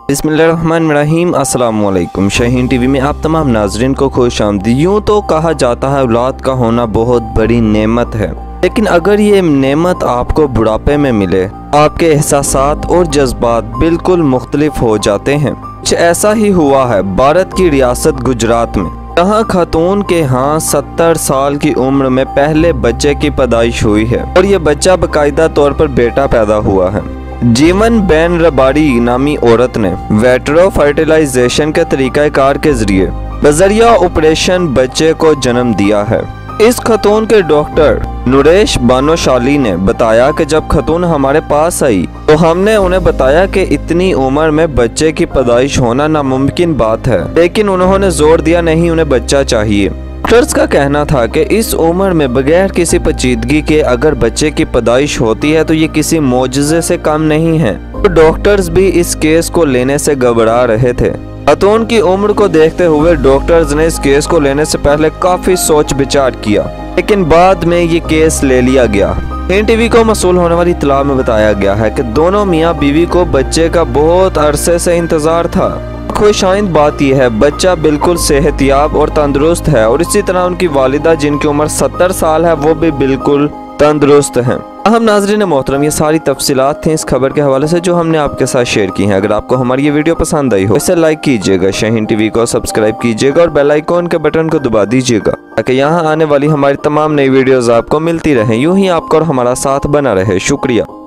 बिस्मिल्लाहिर्रहमानिर्रहीम। अस्सलाम वालेकुम। शाहीन टीवी में आप तमाम नाजरीन को खुश आमदीद। यूँ तो कहा जाता है औलाद का होना बहुत बड़ी नेमत है, लेकिन अगर ये नेमत आपको बुढ़ापे में मिले, आपके एहसासात और जज्बात बिल्कुल मुख्तलिफ हो जाते हैं। कुछ ऐसा ही हुआ है भारत की रियासत गुजरात में। यहाँ खातून के यहाँ 70 साल की उम्र में पहले बच्चे की पैदाइश हुई है और ये बच्चा बाकायदा तौर पर बेटा पैदा हुआ है। जीवन बेन रबाड़ी नामी औरत ने वेट्रो फर्टिलाइजेशन के तरीक़ाकार के जरिए बजरिया ऑपरेशन बच्चे को जन्म दिया है। इस खतून के डॉक्टर नूरेश बानोशाली ने बताया कि जब खतून हमारे पास आई तो हमने उन्हें बताया कि इतनी उम्र में बच्चे की पैदाइश होना नामुमकिन बात है, लेकिन उन्होंने जोर दिया नहीं, उन्हें बच्चा चाहिए। डॉक्टर्स का कहना था कि इस उम्र में बगैर किसी पेचीदगी के अगर बच्चे की पैदाइश होती है तो ये किसी मोजज़े से कम नहीं है। तो डॉक्टर्स भी इस केस को लेने से घबरा रहे थे। खतून की उम्र को देखते हुए डॉक्टर्स ने इस केस को लेने से पहले काफी सोच विचार किया, लेकिन बाद में ये केस ले लिया गया। शाहीन टीवी को मसूल होने वाली इत्तला में बताया गया है कि दोनों मियाँ बीवी को बच्चे का बहुत अरसे से इंतजार था। खुशाइंद बात यह है बच्चा बिल्कुल सेहतयाब और तंदुरुस्त है और इसी तरह उनकी वालिदा जिनकी उम्र 70 साल है वो भी बिल्कुल तंदुरुस्त हैं। हम नाज़रीन मोहतरम, ये सारी तफसीलात थी इस खबर के हवाले से जो हमने आपके साथ शेयर की हैं। अगर आपको हमारी ये वीडियो पसंद आई हो इसे लाइक कीजिएगा, शाहीन टीवी को सब्सक्राइब कीजिएगा और बेल आइकॉन के बटन को दबा दीजिएगा ताकि यहाँ आने वाली हमारी तमाम नई वीडियोज़ आपको मिलती रहें। यूँ ही आपका और हमारा साथ बना रहे। शुक्रिया।